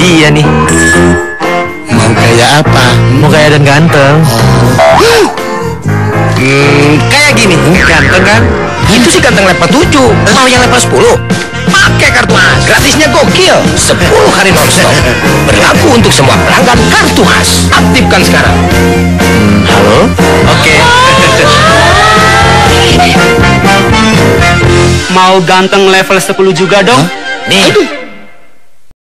dia nih. Mau kayak apa? Mau kaya dan ganteng. Kayak gini, ganteng kan? Itu sih ganteng level 7. Mau yang level 10? Pakai kartu khas. Gratisnya gokil. 10 hari nonstop. Berlaku untuk semua pelanggan kartu khas. Aktifkan sekarang. Halo? Oke. Mau ganteng level 10 juga dong? Nih,